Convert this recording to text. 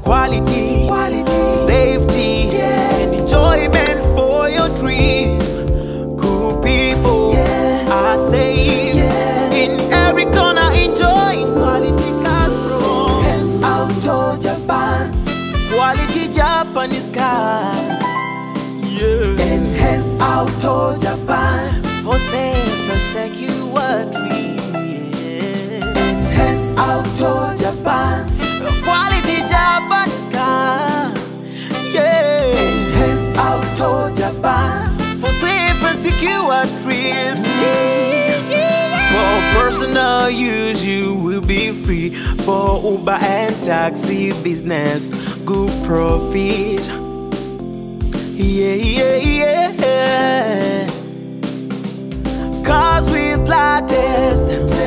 quality, safety, and enjoyment for your dream. Cool people are safe in every corner, enjoying quality cars from Hence Auto Japan. quality Japanese car. Hence Auto Japan. For safe and secure dream. Hence Auto Japan. Quality Japanese car. Hence Auto Japan. For safe and secure trips. For personal use, you will be free. For Uber and taxi business, good profit. Cars with